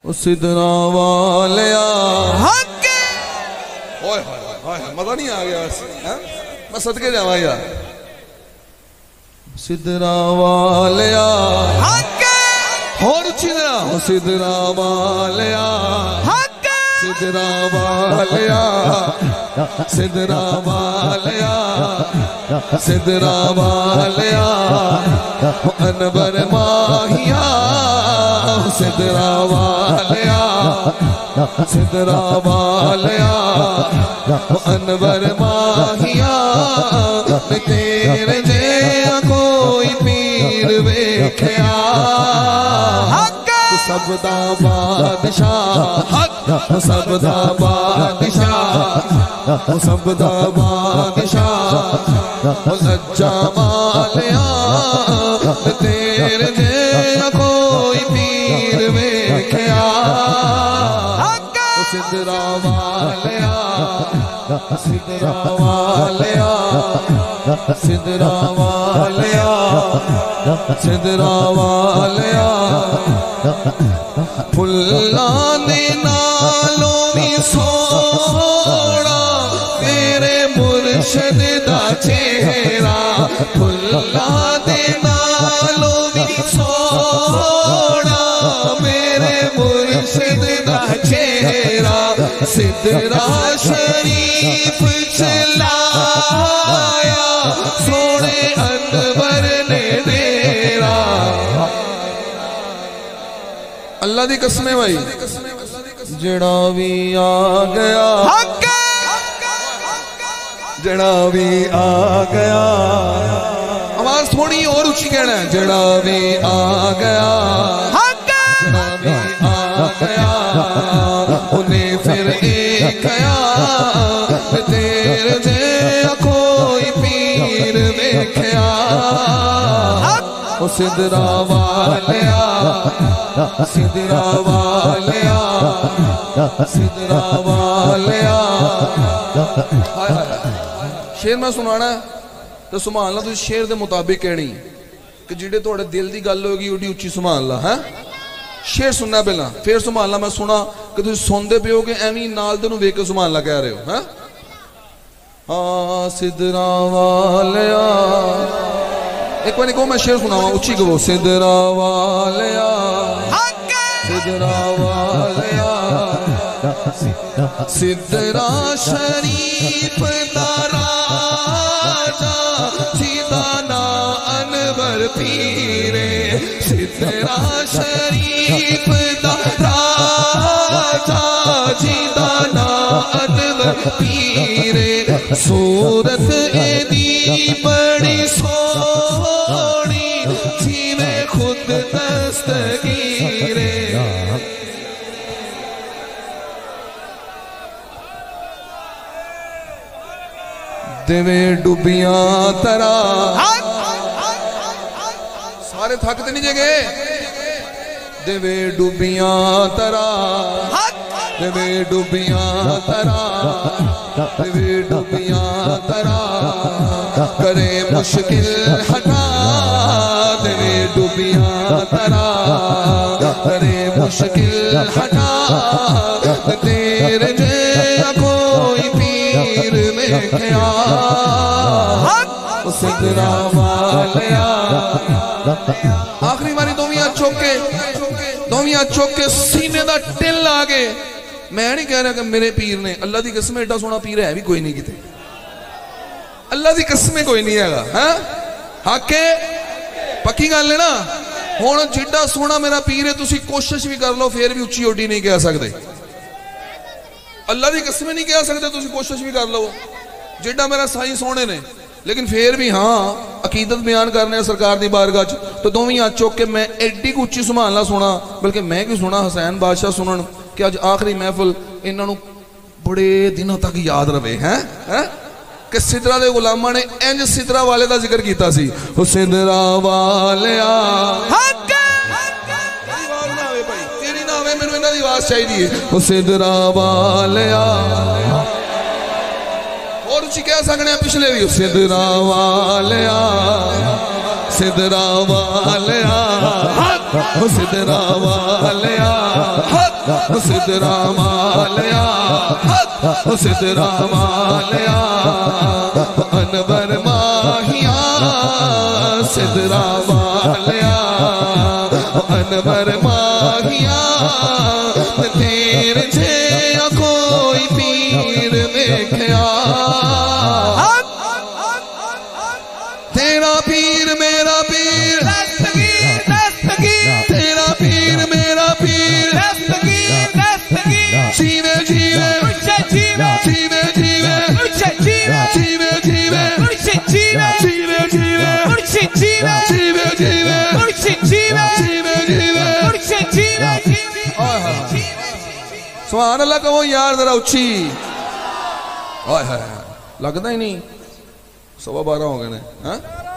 سدرا والیا حق اوئے مزہ نہیں آ گیا میں صدقے جاواں یار سدرا والیا حق اور چیزا سدرا والیا حق سدرا والیا سدرا والیا سدرا والیا انور ماہیا سدرا والیا سدرا والیا انور ماہیا تیرے جیہاں کوئی پیر ویکھیا سب دا بادشاہ سب دا بادشاہ سب دا بادشاہ لجا مالیا تیرے جیہاں کوئی پیر ویکھیا سدرا والیا سدرا والیا سدرا والیا سدرا والیا پھلاں دے نالوں وی سوڑا تیرے مرشد دا چہرہ پھلاں دے نالوں وی سوڑا میرے مرشد دا چہرہ سدرا شریف چلایا سونے انور نے ڈیرا اللہ دی قسمیں بھائی جڑا بھی آ گیا جڑا بھی آ گیا آواز تھوڑی اور اچھی کہنا ہے جڑا بھی آ گیا جڑا بھی آ گیا انہیں پھر ایک گیا تیرے جیہاں کوئی پیر ویکھیا سدرا والیا سدرا والیا سدرا والیا شیر میں سنانا ہے تو سبحان اللہ تو شیر دے مطابق کہنی کہ جڑے توڑے دل دی گل ہوگی اٹھی اچھی سبحان اللہ ہے شیر سننا ہے پہلا پھر سبحان اللہ میں سنا کہ تُجھے سوندے پہ ہوگے ایمی نال دنوں ویک کے سبحان اللہ کہہ رہے ہو ہاں سدرا والیا ایک بار کو میں شیر سنا ہوں اچھی کو سدرا والیا سدرا والیا سدرا شریف دا راجا جیدہ نا انور پیرے سدرا شریف دا راجا جیدہ نا انور پیرے صورت ایدی بڑی سونی جی میں خود دستگیرے دیوے ڈوبیاں ترا سارے تھکتے نہیں جگے دیوے ڈوبیاں ترا دیوے ڈوبیاں ترا دیوے ڈوبیاں ترا کرے مشکل ہٹا دیوے ڈوبیاں ترا کرے مشکل ہٹا تیرے جیہاں کوئی پیر ویکھیا سدرا والیا آخری باری دومیاں چوکے سینے دا ٹل آگے میں نہیں کہہ رہا کہ میرے پیر نے اللہ دی قسم ایڈا سونا پیر ہے بھی کوئی نہیں کیتے اللہ دی قسم کوئی نہیں ہے گا حق ہے پکی گل ہے نا ہون جیڈا سونا میرا پیر ہے تسی کوشش بھی کر لو پھر بھی اچھی اوڈی نہیں کہہ سکتے اللہ دی قسم نہیں کہہ سکتے تسی کوشش بھی کر لو جیڈا میرا سائی سونے نے لیکن پھر بھی ہاں عقیدت بیان کرنے ہیں سرکار دی بارگاہ تو دومی آج چوک کے میں ایڈی کو اچھی سبحان اللہ سونا بلکہ میں کی سونا حسین بادشاہ سنن کہ آج آخری محفل انہوں بڑے دنوں تک یاد رہے ہیں کہ سدرا دے غلامہ نے انج سدرا والے دا ذکر کیتا سی سدرا والیا تیری ناوے میں نے انہوں دی آواز چاہی دی سدرا والیا اور اچھی کہہ سکنے ہیں پچھلے بھی سدرا والیا سدرا والیا سدرا والیا सिदरा मालिया सिदरा मालिया अनवर माहिया सिदरा मालिया अनवर माहिया तेरे छे कोई पीर देखया तेरा पीर मेरा पीर दस्तगीर दस्तगीर तेरा पीर मेरा पीर दस्तगीर दस्तगीर जीवे जीवे जीवे जीवे जीवे जीवे जीवे जीवे जीवे जीवे जीवे जीवे जीवे जीवे जीवे जीवे जीवे सुभान अल्लाह कहो यार जरा उच्ची लगता ही नहीं 12:15 हो गए हैं।